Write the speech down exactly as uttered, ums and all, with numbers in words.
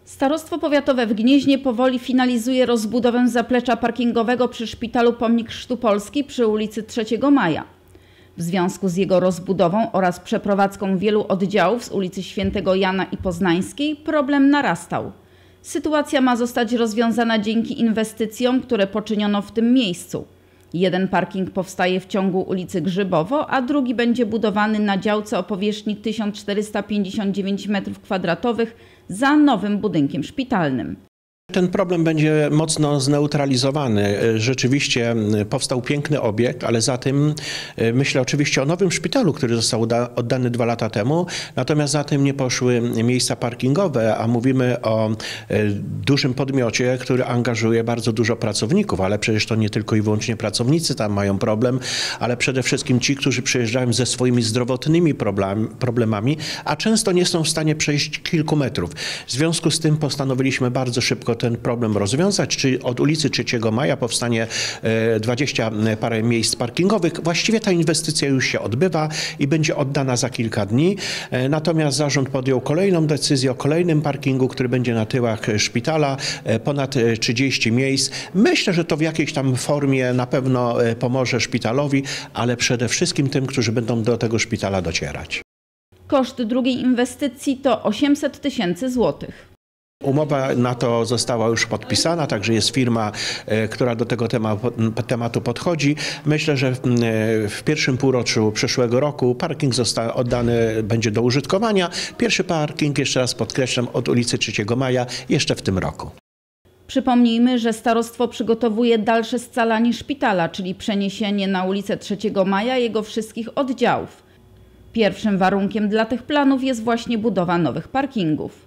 Starostwo Powiatowe w Gnieźnie powoli finalizuje rozbudowę zaplecza parkingowego przy Szpitalu Pomnik Chrztu Polski przy ulicy trzeciego Maja. W związku z jego rozbudową oraz przeprowadzką wielu oddziałów z ulicy Świętego Jana i Poznańskiej problem narastał. Sytuacja ma zostać rozwiązana dzięki inwestycjom, które poczyniono w tym miejscu. Jeden parking powstaje w ciągu ulicy Grzybowo, a drugi będzie budowany na działce o powierzchni tysiąc czterysta pięćdziesiąt dziewięć metrów kwadratowych za nowym budynkiem szpitalnym. Ten problem będzie mocno zneutralizowany. Rzeczywiście powstał piękny obiekt, ale za tym myślę oczywiście o nowym szpitalu, który został oddany dwa lata temu. Natomiast za tym nie poszły miejsca parkingowe, a mówimy o dużym podmiocie, który angażuje bardzo dużo pracowników, ale przecież to nie tylko i wyłącznie pracownicy tam mają problem, ale przede wszystkim ci, którzy przyjeżdżają ze swoimi zdrowotnymi problemami, a często nie są w stanie przejść kilku metrów. W związku z tym postanowiliśmy bardzo szybko ten problem rozwiązać, czy od ulicy trzeciego Maja powstanie dwadzieścia parę miejsc parkingowych. Właściwie ta inwestycja już się odbywa i będzie oddana za kilka dni. Natomiast zarząd podjął kolejną decyzję o kolejnym parkingu, który będzie na tyłach szpitala, ponad trzydzieści miejsc. Myślę, że to w jakiejś tam formie na pewno pomoże szpitalowi, ale przede wszystkim tym, którzy będą do tego szpitala docierać. Koszt drugiej inwestycji to osiemset tysięcy złotych. Umowa na to została już podpisana, także jest firma, która do tego tematu podchodzi. Myślę, że w pierwszym półroczu przyszłego roku parking zostanie oddany będzie do użytkowania. Pierwszy parking, jeszcze raz podkreślam, od ulicy trzeciego Maja jeszcze w tym roku. Przypomnijmy, że starostwo przygotowuje dalsze scalanie szpitala, czyli przeniesienie na ulicę trzeciego Maja jego wszystkich oddziałów. Pierwszym warunkiem dla tych planów jest właśnie budowa nowych parkingów.